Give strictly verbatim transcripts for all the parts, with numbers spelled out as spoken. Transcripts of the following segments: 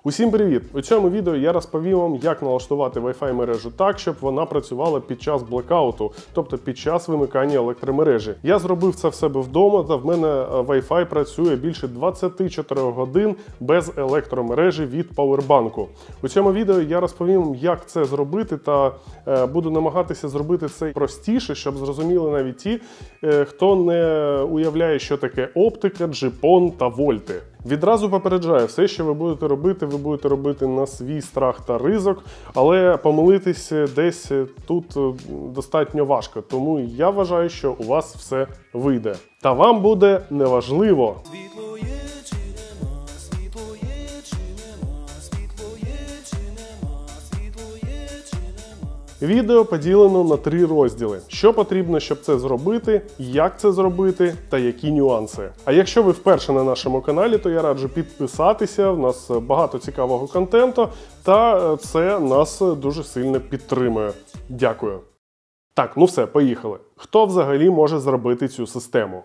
Усім привіт! У цьому відео я розповім вам, як налаштувати Wi-Fi мережу так, щоб вона працювала під час блекауту, тобто під час вимикання електромережі. Я зробив це в себе вдома, та в мене Wi-Fi працює більше двадцяти чотирьох годин без електромережі від павербанку. У цьому відео я розповім вам, як це зробити, та е, буду намагатися зробити це простіше, щоб зрозуміли навіть ті, е, хто не уявляє, що таке оптика, джипон та вольти. Відразу попереджаю, все, що ви будете робити, ви будете робити на свій страх та ризик, але помилитись десь тут достатньо важко, тому я вважаю, що у вас все вийде. Та вам буде неважливо. Відео поділено на три розділи. Що потрібно, щоб це зробити, як це зробити та які нюанси. А якщо ви вперше на нашому каналі, то я раджу підписатися, в нас багато цікавого контенту, та це нас дуже сильно підтримує. Дякую. Так, ну все, поїхали. Хто взагалі може зробити цю систему?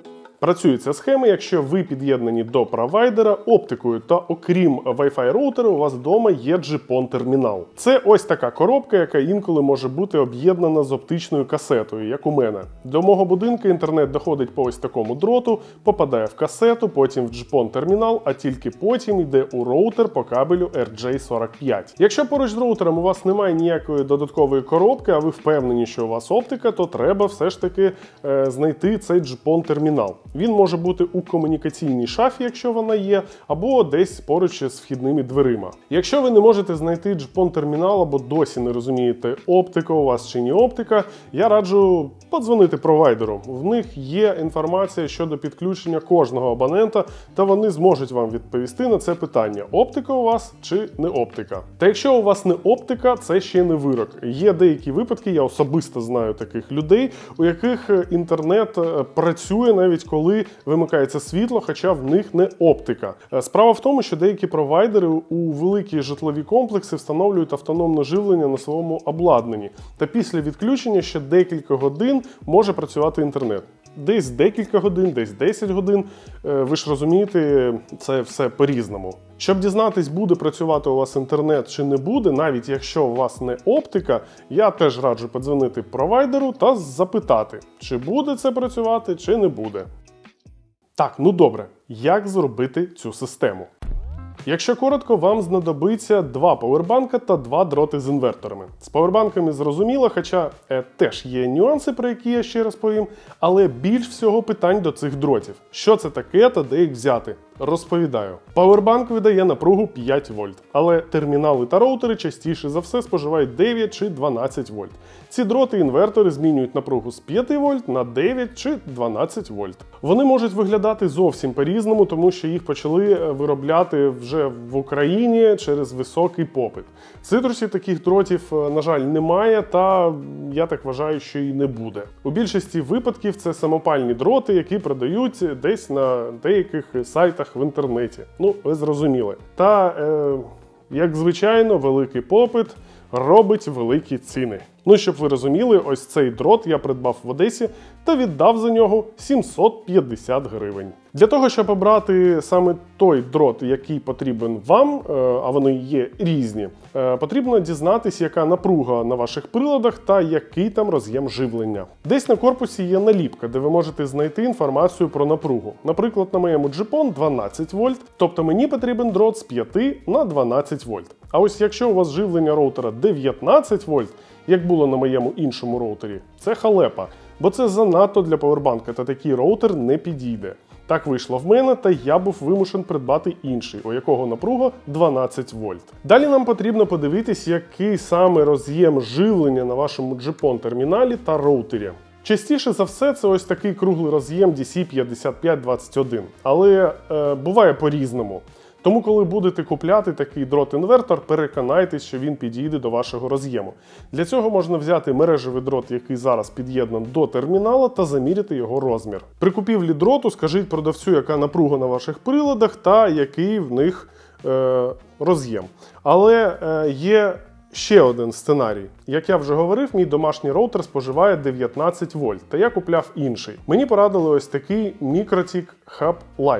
Працює ця схема, якщо ви під'єднані до провайдера оптикою, та окрім Wi-Fi роутера у вас вдома є джипон-термінал. Це ось така коробка, яка інколи може бути об'єднана з оптичною касетою, як у мене. До мого будинку інтернет доходить по ось такому дроту, попадає в касету, потім в джипон-термінал, а тільки потім йде у роутер по кабелю ар джей сорок п'ять. Якщо поруч з роутером у вас немає ніякої додаткової коробки, а ви впевнені, що у вас оптика, то треба все ж таки е, знайти цей джипон-термінал. Він може бути у комунікаційній шафі, якщо вона є, або десь поруч з вхідними дверима. Якщо ви не можете знайти джипон-термінал або досі не розумієте, оптика у вас чи не оптика, я раджу подзвонити провайдеру. В них є інформація щодо підключення кожного абонента, та вони зможуть вам відповісти на це питання, оптика у вас чи не оптика. Та якщо у вас не оптика, це ще не вирок. Є деякі випадки, я особисто знаю таких людей, у яких інтернет працює навіть коли коли вимикається світло, хоча в них не оптика. Справа в тому, що деякі провайдери у великі житлові комплекси встановлюють автономне живлення на своєму обладнанні. Та після відключення ще декілька годин може працювати інтернет. Десь декілька годин, десь десять годин. Ви ж розумієте, це все по-різному. Щоб дізнатись, буде працювати у вас інтернет чи не буде, навіть якщо у вас не оптика, я теж раджу подзвонити провайдеру та запитати, чи буде це працювати, чи не буде. Так, ну добре, як зробити цю систему? Якщо коротко, вам знадобиться два павербанка та два дроти з інверторами. З павербанками зрозуміло, хоча е, теж є нюанси, про які я ще розповім, але більш всього питань до цих дротів. Що це таке та де їх взяти? Розповідаю. Павербанк видає напругу п'ять вольт, але термінали та роутери частіше за все споживають дев'ять чи дванадцять вольт. Ці дроти-інвертори змінюють напругу з п'яти вольт на дев'ять чи дванадцять вольт. Вони можуть виглядати зовсім по-різному, тому що їх почали виробляти вже в Україні через високий попит. В цитрусі таких дротів, на жаль, немає, та я так вважаю, що і не буде. У більшості випадків це самопальні дроти, які продають десь на деяких сайтах в інтернеті. Ну, ви зрозуміли. Та, е, як звичайно, великий попит робить великі ціни. Ну, щоб ви розуміли, ось цей дрот я придбав в Одесі та віддав за нього сімсот п'ятдесят гривень. Для того, щоб обрати саме той дрот, який потрібен вам, а вони є різні, потрібно дізнатись, яка напруга на ваших приладах та який там роз'єм живлення. Десь на корпусі є наліпка, де ви можете знайти інформацію про напругу. Наприклад, на моєму джипон дванадцять вольт, тобто мені потрібен дрот з п'яти на дванадцять вольт. А ось якщо у вас живлення роутера дев'ятнадцять вольт, як було на моєму іншому роутері, це халепа, бо це занадто для павербанка, та такий роутер не підійде. Так вийшло в мене, та я був вимушен придбати інший, у якого напруга дванадцять вольт. Далі нам потрібно подивитись, який саме роз'єм живлення на вашому джипон-терміналі та роутері. Частіше за все це ось такий круглий роз'єм ді сі п'ятдесят п'ять двадцять один, але е, буває по-різному. Тому, коли будете купляти такий дрот-інвертор, переконайтесь, що він підійде до вашого роз'єму. Для цього можна взяти мережевий дрот, який зараз під'єднаний до термінала, та заміряти його розмір. При купівлі дроту скажіть продавцю, яка напруга на ваших приладах та який в них е, роз'єм. Але е, є ще один сценарій. Як я вже говорив, мій домашній роутер споживає дев'ятнадцять вольт, та я купляв інший. Мені порадили ось такий Mikrotik Hub Lite.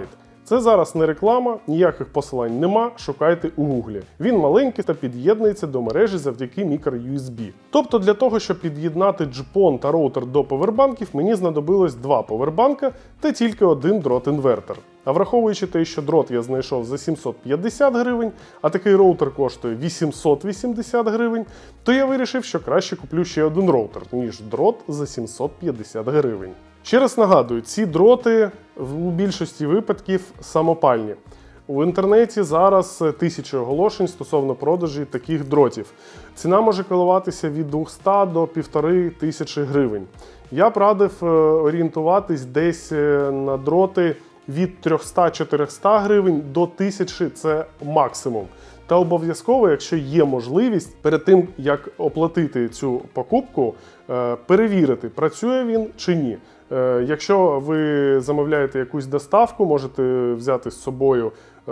Це зараз не реклама, ніяких посилань нема, шукайте у гуглі. Він маленький та під'єднується до мережі завдяки мікро-ю ес бі. Тобто для того, щоб під'єднати джипон та роутер до повербанків, мені знадобилось два повербанка та тільки один дрот-інвертор. А враховуючи те, що дрот я знайшов за сімсот п'ятдесят гривень, а такий роутер коштує вісімсот вісімдесят гривень, то я вирішив, що краще куплю ще один роутер, ніж дрот за сімсот п'ятдесят гривень. Ще раз нагадую, ці дроти у більшості випадків самопальні. У інтернеті зараз тисячі оголошень стосовно продажі таких дротів. Ціна може коливатися від двохсот до півтори тисячі гривень. Я б радив орієнтуватись десь на дроти від трьохсот-чотирьохсот гривень до тисячі – це максимум. Та обов'язково, якщо є можливість, перед тим, як оплатити цю покупку, перевірити, працює він чи ні. Якщо ви замовляєте якусь доставку, можете взяти з собою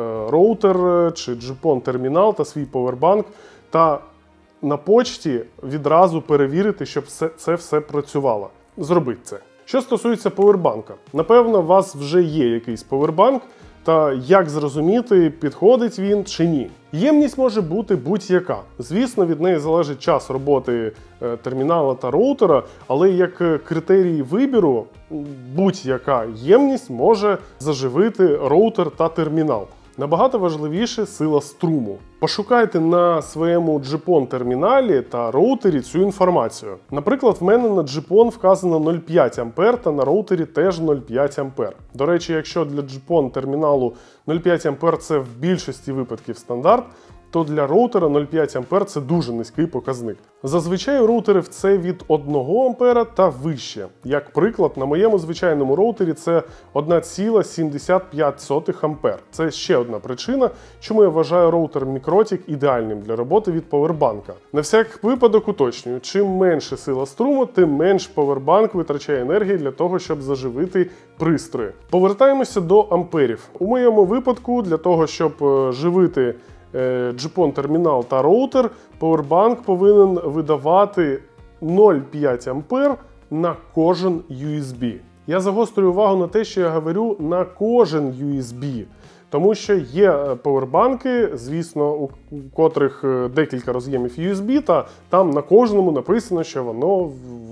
роутер чи джипон-термінал та свій повербанк, та на почті відразу перевірити, щоб це все працювало. Зробіть це. Що стосується повербанка, напевно, у вас вже є якийсь повербанк, та як зрозуміти, підходить він чи ні. Ємність може бути будь-яка. Звісно, від неї залежить час роботи термінала та роутера, але як критерій вибіру, будь-яка ємність може заживити роутер та термінал. Набагато важливіше сила струму. Пошукайте на своєму джипон-терміналі та роутері цю інформацію. Наприклад, в мене на джипон вказано нуль цілих п'ять ампер та на роутері теж нуль цілих п'ять ампер. До речі, якщо для джипон-терміналу нуль цілих п'ять ампер це в більшості випадків стандарт, то для роутера нуль цілих п'ять ампер це дуже низький показник. Зазвичай роутерів це від одного ампера та вище. Як приклад, на моєму звичайному роутері це одна ціла сімдесят п'ять сотих ампер. Це ще одна причина, чому я вважаю роутер Mikrotik ідеальним для роботи від повербанка. На всяк випадок уточнюю, чим менше сила струму, тим менш повербанк витрачає енергії для того, щоб заживити пристрої. Повертаємося до амперів. У моєму випадку, для того, щоб живити джипон-термінал та роутер, повербанк повинен видавати нуль цілих п'ять ампер на кожен ю ес бі. Я загострюю увагу на те, що я говорю на кожен ю ес бі, тому що є повербанки, звісно, у котрих декілька роз'ємів ю ес бі, та там на кожному написано, що воно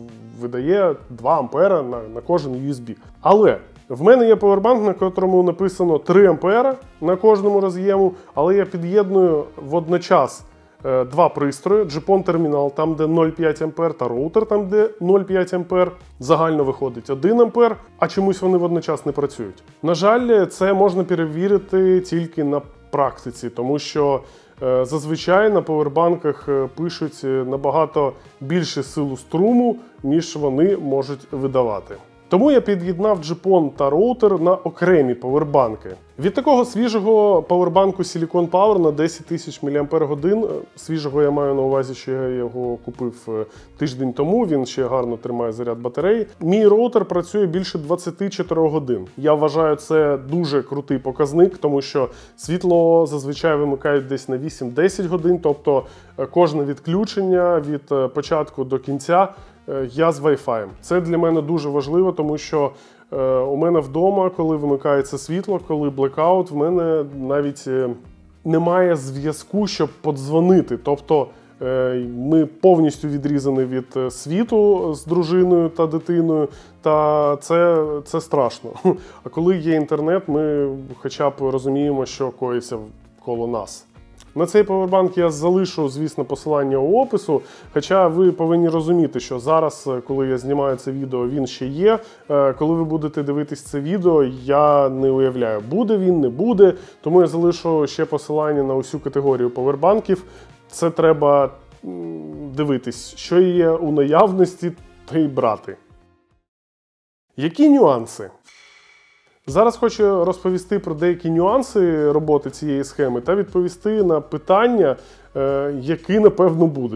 видає два ампера на, на кожен ю ес бі. Але в мене є повербанк, на котрому написано три ампера на кожному роз'єму, але я під'єдную водночас е, два пристрої, джипон-термінал, там де нуль цілих п'ять ампер, та роутер, там де нуль цілих п'ять ампер. Загально виходить один ампер, а чомусь вони водночас не працюють. На жаль, це можна перевірити тільки на практиці, тому що е, зазвичай на повербанках пишуть набагато більше силу струму, ніж вони можуть видавати. Тому я під'єднав джипон та роутер на окремі повербанки. Від такого свіжого повербанку Silicon Power на десять тисяч мАч, свіжого я маю на увазі, що я його купив тиждень тому, він ще гарно тримає заряд батареї. Мій роутер працює більше двадцяти чотирьох годин. Я вважаю, це дуже крутий показник, тому що світло зазвичай вимикають десь на вісім-десять годин, тобто кожне відключення від початку до кінця я з Wi-Fi. Це для мене дуже важливо, тому що е, у мене вдома, коли вимикається світло, коли блекаут, в мене навіть е, немає зв'язку, щоб подзвонити. Тобто е, ми повністю відрізані від світу з дружиною та дитиною, та це, це страшно. А коли є інтернет, ми хоча б розуміємо, що коїться коло нас. На цей повербанк я залишу, звісно, посилання у опису, хоча ви повинні розуміти, що зараз, коли я знімаю це відео, він ще є. Коли ви будете дивитись це відео, я не уявляю, буде він, не буде, тому я залишу ще посилання на усю категорію повербанків. Це треба дивитись, що є у наявності, та й брати. Які нюанси? Зараз хочу розповісти про деякі нюанси роботи цієї схеми та відповісти на питання, які, напевно, будуть.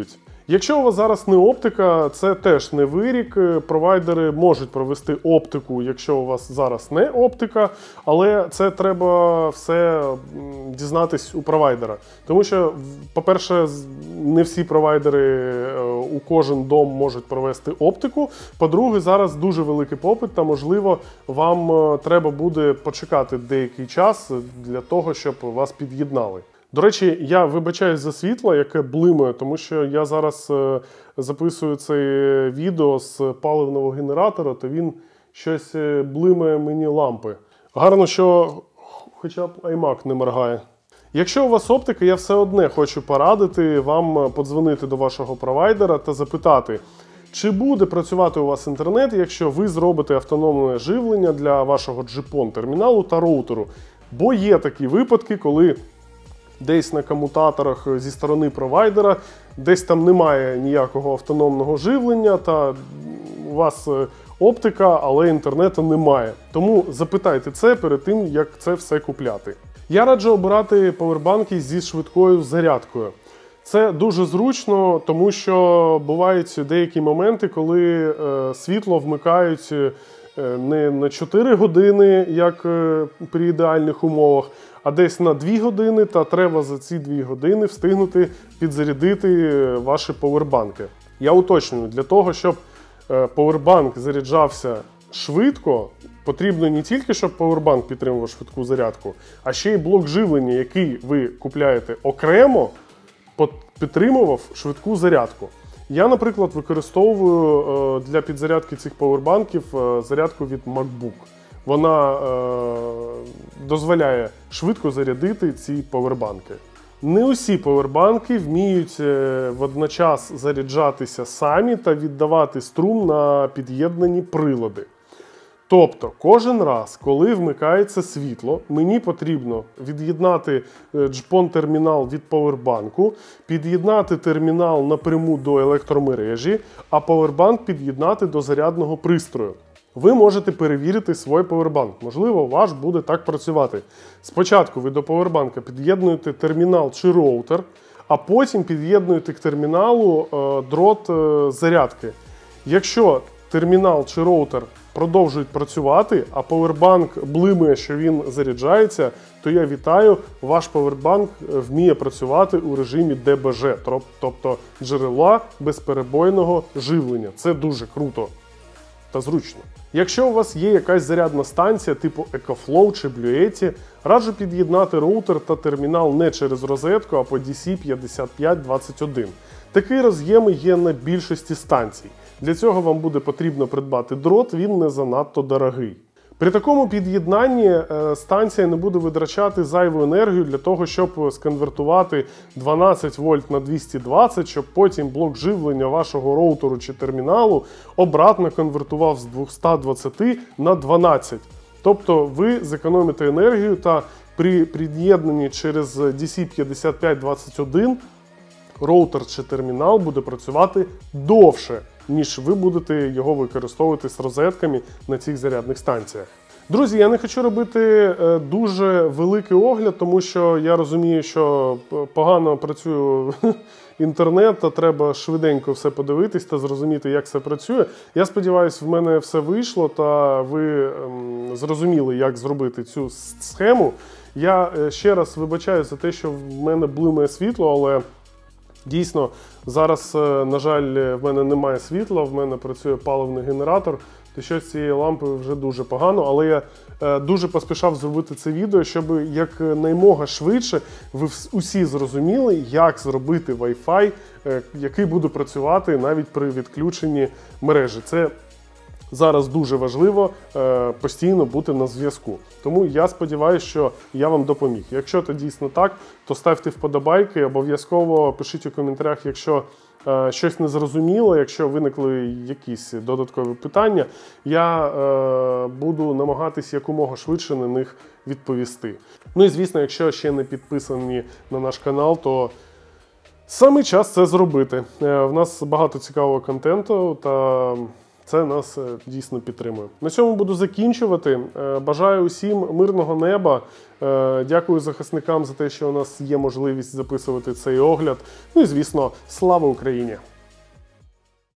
Якщо у вас зараз не оптика, це теж не вирік. Провайдери можуть провести оптику, якщо у вас зараз не оптика, але це треба все дізнатись у провайдера. Тому що, по-перше, не всі провайдери у кожен дом можуть провести оптику. По-друге, зараз дуже великий попит, та, можливо, вам треба буде почекати деякий час для того, щоб вас під'єднали. До речі, я вибачаюсь за світло, яке блимає, тому що я зараз записую це відео з паливного генератора, то він щось блимає мені лампи. Гарно, що хоча б iMac не моргає. Якщо у вас оптика, я все одне хочу порадити вам подзвонити до вашого провайдера та запитати, чи буде працювати у вас інтернет, якщо ви зробите автономне живлення для вашого джипон-терміналу та роутеру. Бо є такі випадки, коли десь на комутаторах зі сторони провайдера, десь там немає ніякого автономного живлення, та у вас оптика, але інтернету немає. Тому запитайте це перед тим, як це все купляти. Я раджу обирати павербанки зі швидкою зарядкою. Це дуже зручно, тому що бувають деякі моменти, коли е, світло вмикають е, не на чотири години, як е, при ідеальних умовах, а десь на дві години, та треба за ці дві години встигнути підзарядити ваші павербанки. Я уточнюю, для того, щоб е, павербанк заряджався швидко, потрібно не тільки, щоб павербанк підтримував швидку зарядку, а ще й блок живлення, який ви купляєте окремо, підтримував швидку зарядку. Я, наприклад, використовую для підзарядки цих павербанків зарядку від MacBook. Вона е, дозволяє швидко зарядити ці павербанки. Не усі павербанки вміють водночас заряджатися самі та віддавати струм на під'єднані прилади. Тобто, кожен раз, коли вмикається світло, мені потрібно від'єднати джипон-термінал від павербанку, під'єднати термінал напряму до електромережі, а павербанк під'єднати до зарядного пристрою. Ви можете перевірити свій павербанк. Можливо, ваш буде так працювати. Спочатку ви до павербанка під'єднуєте термінал чи роутер, а потім під'єднуєте к терміналу дрот зарядки. Якщо термінал чи роутер продовжують працювати, а павербанк блимає, що він заряджається, то я вітаю, ваш павербанк вміє працювати у режимі ді бі жі, тобто джерела безперебойного живлення. Це дуже круто та зручно. Якщо у вас є якась зарядна станція типу EcoFlow чи Bluetooth, раджу під'єднати роутер та термінал не через розетку, а по ді сі п'ятдесят п'ять двадцять один. Такий роз'єм є на більшості станцій. Для цього вам буде потрібно придбати дрот, він не занадто дорогий. При такому під'єднанні станція не буде витрачати зайву енергію для того, щоб сконвертувати дванадцять вольт на двісті двадцять, щоб потім блок живлення вашого роутеру чи терміналу обратно конвертував з двохсот двадцяти на дванадцять. Тобто ви зекономите енергію та при під'єднанні через ді сі п'ятдесят п'ять двадцять один роутер чи термінал буде працювати довше, ніж ви будете його використовувати з розетками на цих зарядних станціях. Друзі, я не хочу робити дуже великий огляд, тому що я розумію, що погано працює інтернет, та треба швиденько все подивитись та зрозуміти, як це працює. Я сподіваюся, в мене все вийшло, та ви зрозуміли, як зробити цю схему. Я ще раз вибачаюся за те, що в мене блимає світло, але дійсно, зараз, на жаль, в мене немає світла, в мене працює паливний генератор, то щось з цієї лампи вже дуже погано, але я дуже поспішав зробити це відео, щоб якнаймога швидше ви усі зрозуміли, як зробити Wi-Fi, який буде працювати навіть при відключенні мережі. Це зараз дуже важливо е, постійно бути на зв'язку. Тому я сподіваюся, що я вам допоміг. Якщо це дійсно так, то ставте вподобайки, обов'язково пишіть у коментарях, якщо е, щось не зрозуміло, якщо виникли якісь додаткові питання, я е, буду намагатись якомога швидше на них відповісти. Ну і звісно, якщо ще не підписані на наш канал, то саме час це зробити. Е, в нас багато цікавого контенту, та це нас дійсно підтримує. На цьому буду закінчувати. Бажаю усім мирного неба. Дякую захисникам за те, що у нас є можливість записувати цей огляд. Ну і, звісно, слава Україні!